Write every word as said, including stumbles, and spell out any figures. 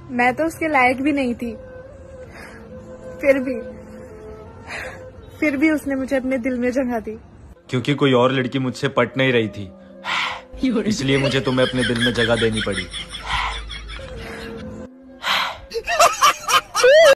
मैं तो उसके लायक भी नहीं थी, फिर भी फिर भी उसने मुझे अपने दिल में जगह दी। क्योंकि कोई और लड़की मुझसे पट नहीं रही थी, इसलिए मुझे तुम्हें अपने दिल में जगह देनी पड़ी।